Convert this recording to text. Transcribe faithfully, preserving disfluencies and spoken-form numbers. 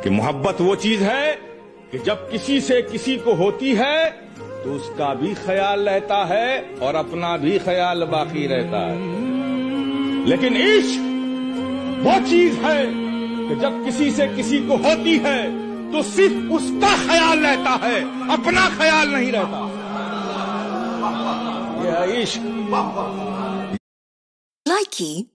कि मोहब्बत वो चीज है कि जब किसी से किसी को होती है तो उसका भी ख्याल रहता है और अपना भी ख्याल बाकी रहता है। लेकिन इश्क वो चीज है कि जब किसी से किसी को होती है तो सिर्फ उसका ख्याल रहता है, अपना ख्याल नहीं रहता। यह इश्क। Likey